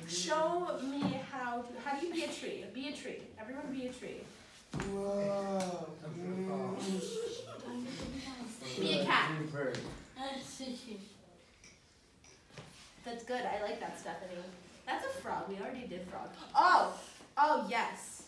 Show me how do you be a tree? Be a tree. Everyone be a tree. Whoa. Be a cat. That's good. I like that, Stephanie. That's a frog. We already did frog. Oh yes.